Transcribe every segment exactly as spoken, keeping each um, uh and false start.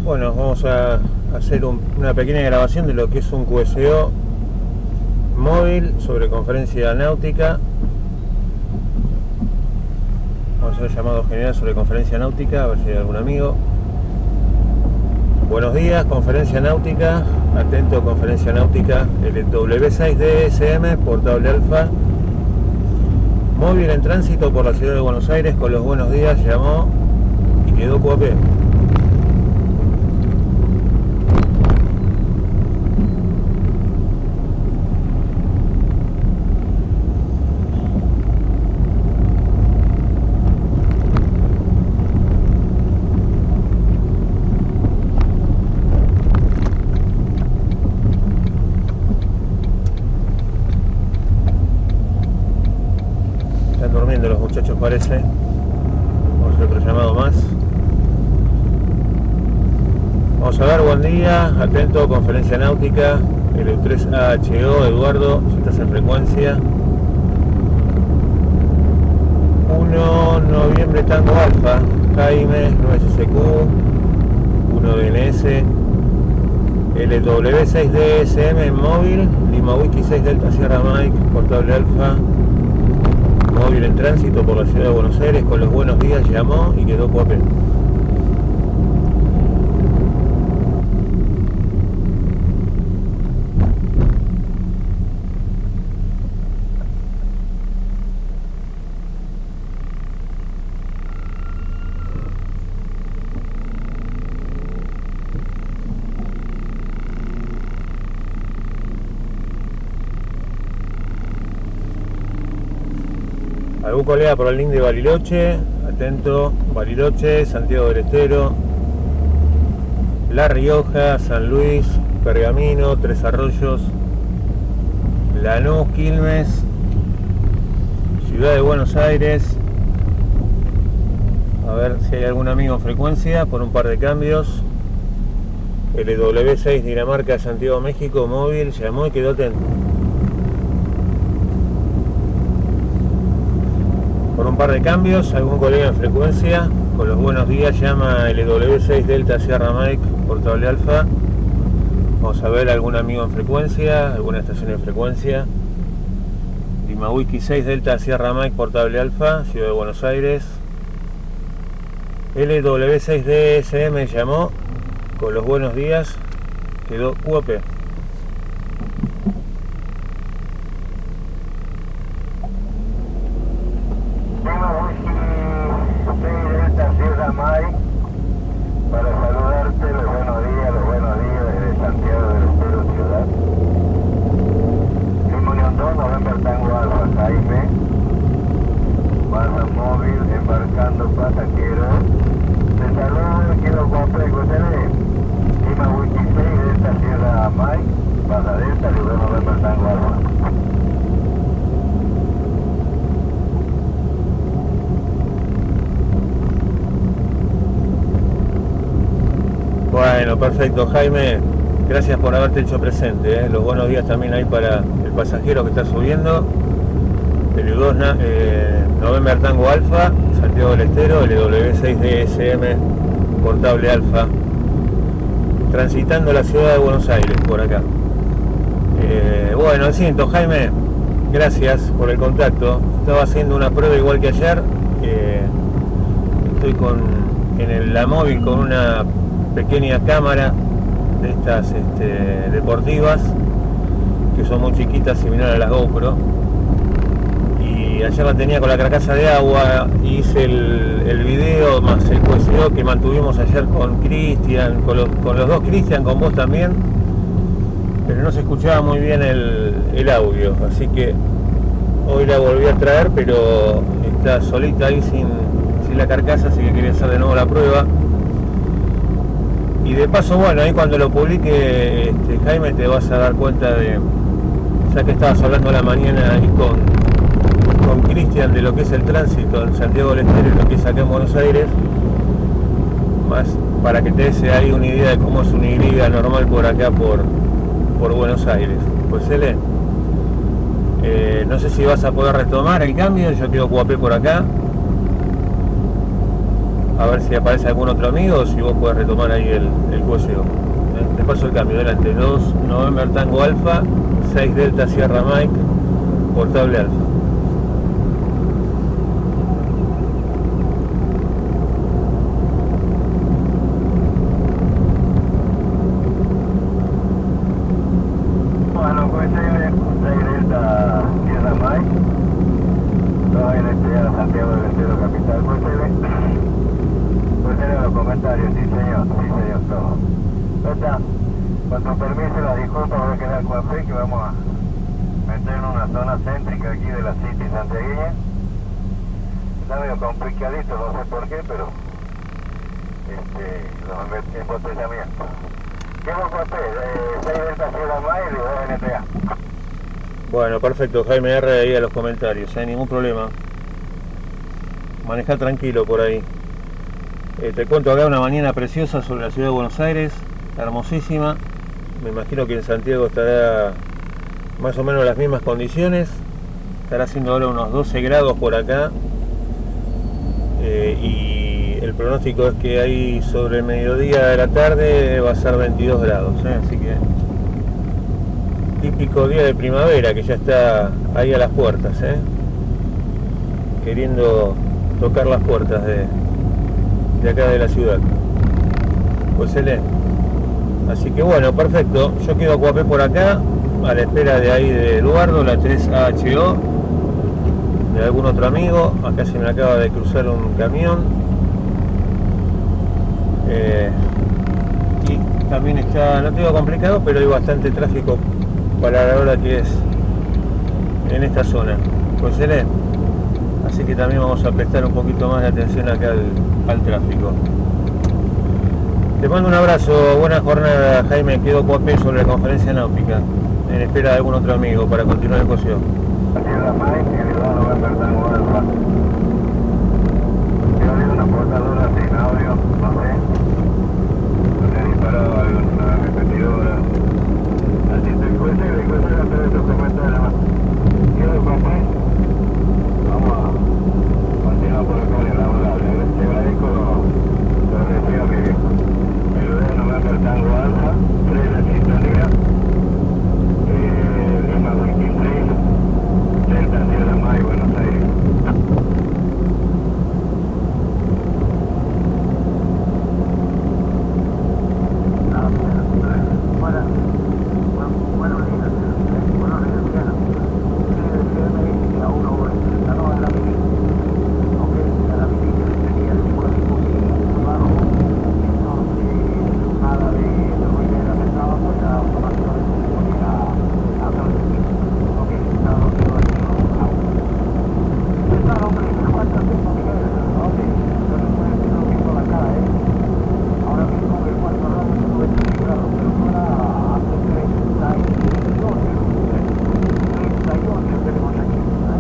Bueno, vamos a hacer un, una pequeña grabación de lo que es un Q S O móvil sobre conferencia náutica. Vamos a hacer un llamado general sobre conferencia náutica, a ver si hay algún amigo. Buenos días, conferencia náutica. Atento, conferencia náutica. El W seis D S M, portable alfa. Móvil en tránsito por la ciudad de Buenos Aires con los buenos días, llamó y quedó Q A P. Durmiendo los muchachos, parece. Vamos a hacer otro llamado más. Vamos a ver, buen día, atento, conferencia náutica, L U tres A H O, Eduardo, si estás en frecuencia. uno noviembre Tango Alfa, Jaime, nueve S C Q, uno D N S, L W seis D S M móvil, Lima Whisky seis Delta Sierra Mike, portable alfa. Móvil en tránsito por la ciudad de Buenos Aires con los buenos días, llamó y quedó Q A P. ¿Algún colega por el link de Bariloche? Atento, Bariloche, Santiago del Estero, La Rioja, San Luis, Pergamino, Tres Arroyos, Lanús, Quilmes, Ciudad de Buenos Aires. A ver si hay algún amigo en frecuencia por un par de cambios. L W seis Dinamarca, Santiago, México, móvil, llamó y quedó atento. Por un par de cambios, algún colega en frecuencia, con los buenos días, llama L W seis Delta Sierra Mike, portable alfa. Vamos a ver algún amigo en frecuencia, alguna estación en frecuencia. Lima Whisky seis Delta Sierra Mike, portable alfa, Ciudad de Buenos Aires. L W seis D S M llamó, con los buenos días, quedó Q A P. Para saludarte, los buenos días, los buenos días desde Santiago del Estero, ciudad. Simón dos, November Tango Alfa, Jaime. Baja móvil, embarcando pasajeros. Te saludo, quiero comprar Cosele. Lima Whisky seis, Delta Sierra Mike. Baja Delta, lugar November Tango Alfa. Bueno, perfecto, Jaime, gracias por haberte hecho presente, ¿eh? Los buenos días también hay para el pasajero que está subiendo. L U dos eh, November Tango Alfa, Santiago del Estero, L W seis D S M, portable alfa, transitando la ciudad de Buenos Aires, por acá. Eh, bueno, al ciento, Jaime, gracias por el contacto. Estaba haciendo una prueba igual que ayer. Eh, estoy con en el, la móvil con una pequeña cámara de estas este, deportivas que son muy chiquitas, similar a las GoPro, y ayer la tenía con la carcasa de agua. Hice el, el video más el Q S O que mantuvimos ayer con Cristian, con los, con los dos Cristian, con vos también, pero no se escuchaba muy bien el, el audio, así que hoy la volví a traer, pero está solita ahí sin, sin la carcasa, así que quería hacer de nuevo la prueba. Y de paso, bueno, ahí cuando lo publique, este, Jaime, te vas a dar cuenta de, ya que estabas hablando a la mañana ahí con con Cristian de lo que es el tránsito en Santiago del Estero y lo que es acá en Buenos Aires, más para que te des ahí una idea de cómo es una Y normal por acá, por, por Buenos Aires. Pues L, eh, no sé si vas a poder retomar el cambio, yo quedo Q A P por acá. a ver si aparece algún otro amigo, si vos podés retomar ahí el, el Q S O. ¿Eh? Te paso el cambio, delante, dos November Tango Alfa, seis Delta Sierra Mike, portable Alfa. Bueno, pues seis Delta Sierra Mike, no en este a Santiago del Estero Capital, pues pues en los comentarios, sí señor, sí señor, todo. Está, con tu permiso, la disculpa, voy a quedar con fe que vamos a meter en una zona céntrica aquí de la City santiagueña. Está medio complicadito, no sé por qué, pero este, los embotellamientos. ¿Qué vos conté? seis Delta Sierra Mike y dos N T A. Bueno, perfecto, Jaime R ahí a los comentarios, ¿eh? Ningún problema. Maneja tranquilo por ahí. Eh, te cuento acá una mañana preciosa sobre la ciudad de Buenos Aires, hermosísima. Me imagino que en Santiago estará más o menos en las mismas condiciones. Estará haciendo ahora unos doce grados por acá. Eh, y el pronóstico es que ahí sobre el mediodía de la tarde va a ser veintidós grados, ¿eh? Así que típico día de primavera que ya está ahí a las puertas, ¿eh? Queriendo tocar las puertas de, de acá de la ciudad. Pues él es. Así que bueno, perfecto. Yo quedo Coapé por acá, a la espera de ahí de Eduardo, la tres A H O, de algún otro amigo. Acá se me acaba de cruzar un camión. Eh, y también está, no tengo complicado, pero hay bastante tráfico para la hora que es en esta zona. Pues él es. Así que también vamos a prestar un poquito más de atención acá al, al tráfico. Te mando un abrazo, buena jornada, Jaime. Quedo Coapé sobre la conferencia náutica, en espera de algún otro amigo para continuar el coseo. Sierra Mike, el November Tango Alfa. Yo he oído una portadora sin audio, no sé. No se ha disparado alguna repetidora. Así te cuesta y le cuesta hacer estos comentarios más. Quedo Coapé. Vamos a continuar por acá en el laborable. Te agradezco lo recibo mi viejo. El November Tango Alfa, tres de sintonía, eh, Lima veintiséis, Delta Sierra Mike, Buenos Aires. Ah, bueno, bueno, buenos días, buenos días, bien. A uno, la nueva de la mini, ok, a la mini que tenía el tipo de dispositivo abajo, entonces nada de ruidera que estaba pues ya automáticamente se ponía a transmitir, ok, nada lo que lo he hecho ¿qué tal hombre? ¿Cuánto tiempo Miguel? Ok, yo no estoy haciendo lo mismo acá, eh, ahora mismo el cuarto rato estuve grados, pero fuera hace treinta y ocho, treinta y ocho tenemos aquí.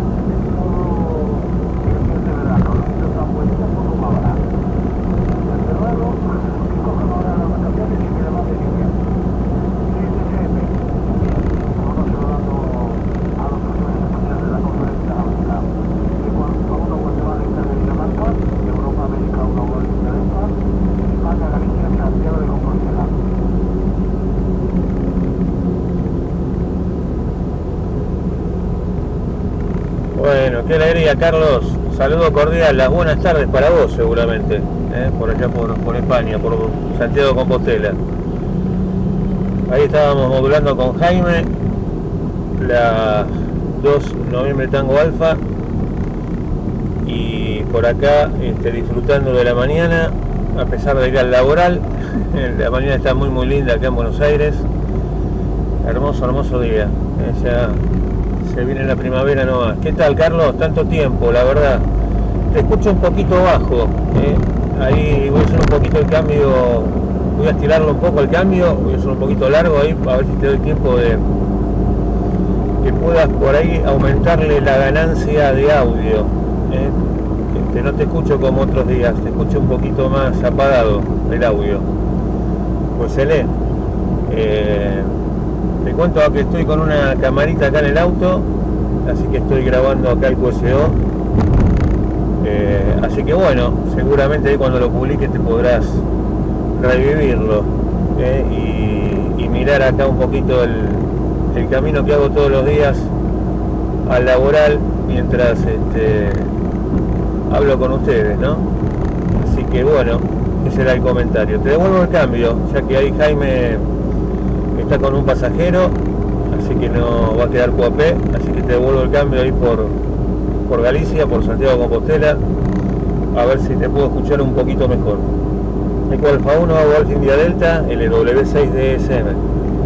Bueno, qué alegría, Carlos. Saludo cordial, las buenas tardes para vos seguramente, ¿eh? Por allá por, por España, por Santiago de Compostela. Ahí estábamos modulando con Jaime la dos November Tango Alfa y por acá este, disfrutando de la mañana a pesar de ir al laboral. La mañana está muy muy linda acá en Buenos Aires, hermoso hermoso día, ¿eh? Ya se viene la primavera nomás. ¿Qué tal, Carlos? Tanto tiempo, la verdad. Te escucho un poquito bajo, ¿eh? Ahí voy a hacer un poquito el cambio, voy a estirarlo un poco el cambio, voy a hacer un poquito largo ahí, a ver si te doy tiempo de que puedas por ahí aumentarle la ganancia de audio, ¿eh? Este, no te escucho como otros días, te escucho un poquito más apagado el audio. Pues se lee. Eh, te cuento que estoy con una camarita acá en el auto, así que estoy grabando acá el Q S O. Eh, así que bueno, seguramente ahí cuando lo publique te podrás revivirlo, eh, y, y mirar acá un poquito el, el camino que hago todos los días al laboral mientras este, hablo con ustedes, ¿no? Así que bueno, ese era el comentario. Te devuelvo el cambio, ya que ahí Jaime está con un pasajero, así que no va a quedar cuapé, así que te devuelvo el cambio ahí por, por Galicia, por Santiago de Compostela, a ver si te puedo escuchar un poquito mejor. Eco Alfa uno, Golf India Delta, L W seis D S M.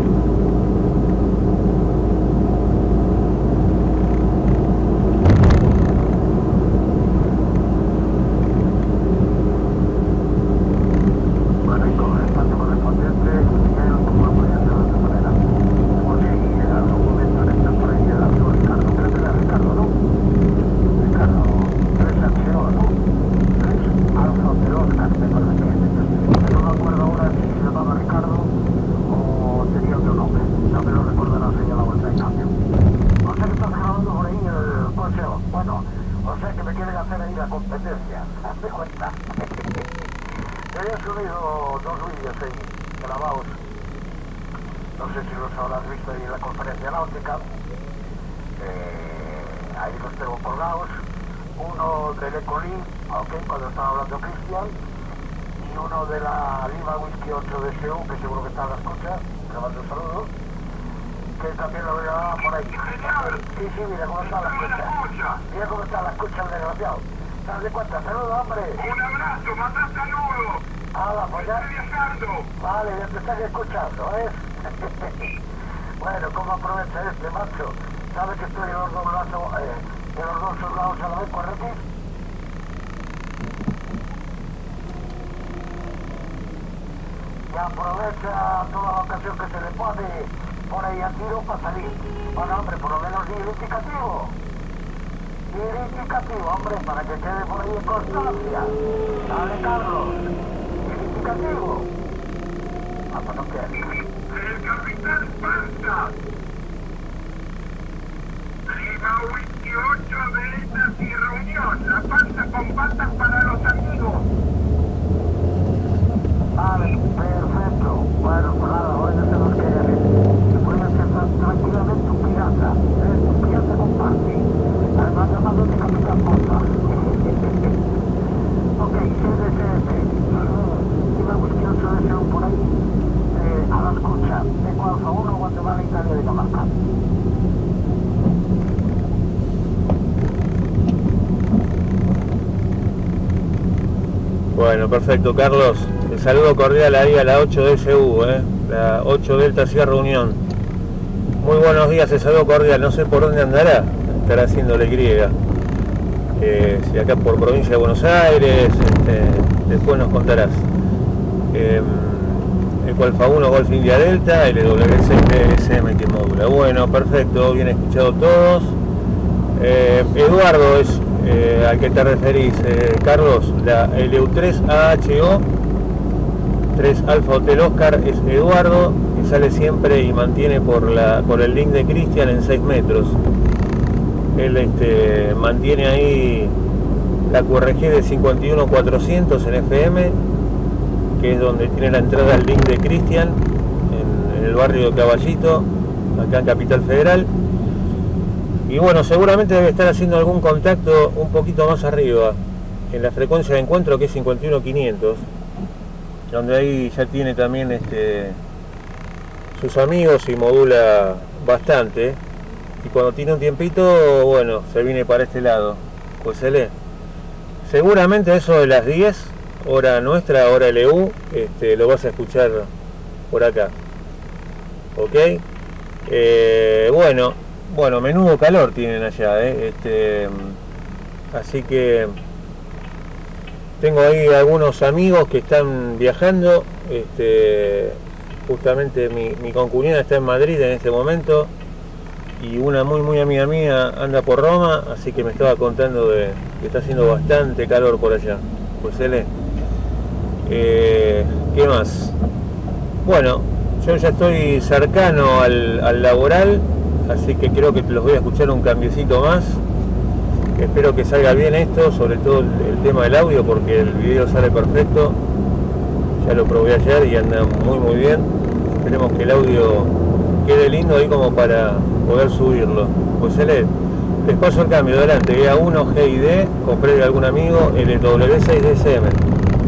Bueno, ¿cómo aprovecha este macho? ¿Sabe que estoy en los dos brazos, eh, de los dos soldados a la vez, correcto? Y aprovecha toda la ocasión que se le pone por ahí a tiro para salir. Bueno, hombre, por lo menos identificativo. Identificativo, hombre, para que quede por ahí en constancia. Dale, Carlos. Identificativo. Ah, pues no quiere. El capitán Panta. Lima Whisky ocho Delta y reunión. La Panta con patas para los amigos. Vale, perfecto. Bueno, pues nada, hoy no se nos queda bien. Se puede empezar tranquilamente un pirata. ¿Eh? Un pirata comparte. Además llamado de capitán Panta. Ok, C D C F. Lima Whisky ocho D S U por ahí. A la escucha, Eco Alfa uno, Guatemala, Italia, Dinamarca. Bueno, perfecto, Carlos. El saludo cordial ahí a la ocho D S U, eh, la ocho Delta Sierra Unión. Muy buenos días, el saludo cordial. No sé por dónde andará, estará haciéndole griega. Eh, si acá por provincia de Buenos Aires, este, después nos contarás. Eh, Eco Alfa uno, Golf India Delta, L W seis D S M que modula. Bueno, perfecto, bien escuchado todos. Eh, Eduardo es eh, al que te referís, eh, Carlos, la L U tres A H O, tres Alfa Hotel Oscar, es Eduardo, que sale siempre y mantiene por, la, por el link de Cristian en seis metros. Él este, mantiene ahí la Q R G de cincuenta y uno cuatrocientos en F M, que es donde tiene la entrada al link de Cristian, en, en el barrio de Caballito, acá en Capital Federal. Y bueno, seguramente debe estar haciendo algún contacto un poquito más arriba, en la frecuencia de encuentro, que es cincuenta y uno quinientos, donde ahí ya tiene también este, sus amigos y modula bastante. Y cuando tiene un tiempito, bueno, se viene para este lado. Pues se lee. Seguramente eso de las diez, hora nuestra, hora L U, este, lo vas a escuchar por acá. Ok. Eh, bueno, bueno, menudo calor tienen allá, eh. este, así que tengo ahí algunos amigos que están viajando. Este, justamente mi, mi concuñada está en Madrid en este momento, y una muy muy amiga mía anda por Roma, así que me estaba contando de que está haciendo bastante calor por allá. Pues él, eh, ¿qué más? Bueno, yo ya estoy cercano al, al laboral, así que creo que los voy a escuchar un cambiecito más. Espero que salga bien esto, sobre todo el, el tema del audio, porque el video sale perfecto. Ya lo probé ayer y anda muy muy bien. Esperemos que el audio quede lindo ahí como para poder subirlo. Pues les, les paso el cambio delante, E A uno G I D, compré de algún amigo, el W seis D S M.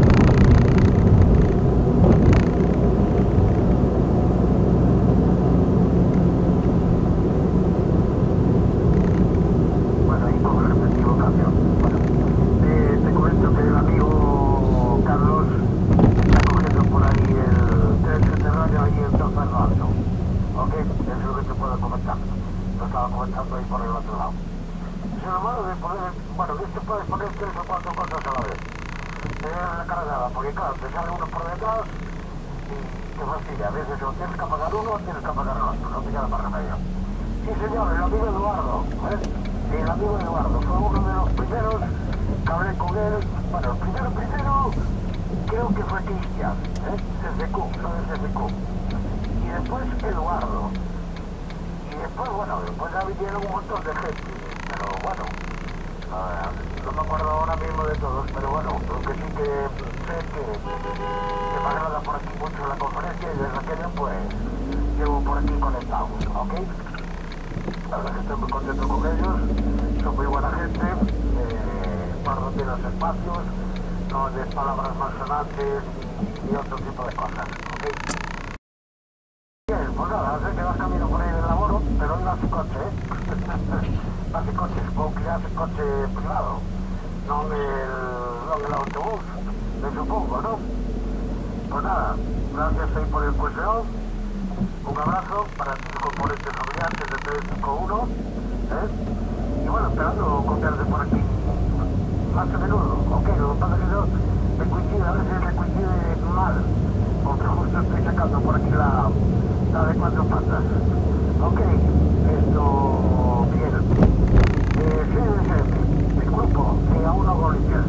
Comentando ahí por el otro lado. Es lo malo de poder, bueno, que esto puedes poner tres o cuatro cosas a la vez. Tener recargada, porque claro, te sale uno por detrás y te fastidia. A veces o tienes que apagar uno o tienes que apagar el otro, no te queda más remedio. Sí señor, el amigo Eduardo, ¿eh? El amigo Eduardo fue uno de los primeros que hablé con él. Bueno, el primero, primero, creo que fue Cristian, ¿eh? Desde Q, no desde Q. Y después Eduardo. Y después, bueno, después ya vinieron un montón de gente, pero bueno, uh, no me acuerdo ahora mismo de todos, pero bueno, lo que sí que sé que, que me agrada por aquí mucho la conferencia y desde aquella pues llevo por aquí conectado, ¿ok? La verdad que estoy muy contento con ellos, son muy buena gente, eh, guardan bien los espacios, no de palabras malsonantes y otro tipo de cosas, ¿ok? Bien, pues nada, sé que vas camino por ahí del laboro, pero él hace coche, ¿eh? Hace coche, supongo que hace coche privado, no en el, no en el autobús, me supongo, ¿no? Pues nada, gracias ahí por el cueseo, un abrazo para tus componentes familiares de tres cinco uno, ¿eh? Y bueno, esperando copiarte por aquí más a menudo, ok, lo que pasa es que yo me coincide, a veces me coincide mal, porque justo estoy sacando por aquí la... la de cuatro patas. Ok, esto bien. Eh, C D S M, disculpo, que aún no hago limpiar.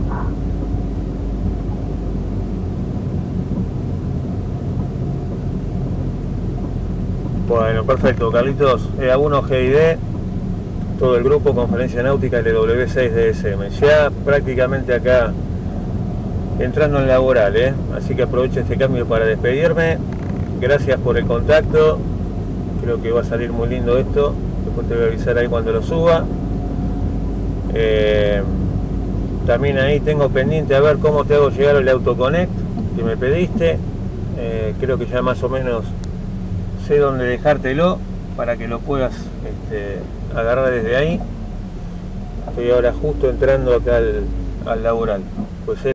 Bueno, perfecto, Carlitos. E A uno G I D, todo el grupo, Conferencia Náutica, L W seis D S M. Ya prácticamente acá entrando en laboral, ¿eh? Así que aprovecho este cambio para despedirme. Gracias por el contacto, creo que va a salir muy lindo esto, después te voy a avisar ahí cuando lo suba. Eh, también ahí tengo pendiente a ver cómo te hago llegar el AutoConnect que me pediste. Eh, creo que ya más o menos sé dónde dejártelo para que lo puedas este, agarrar desde ahí. Estoy ahora justo entrando acá al, al laboral. Pues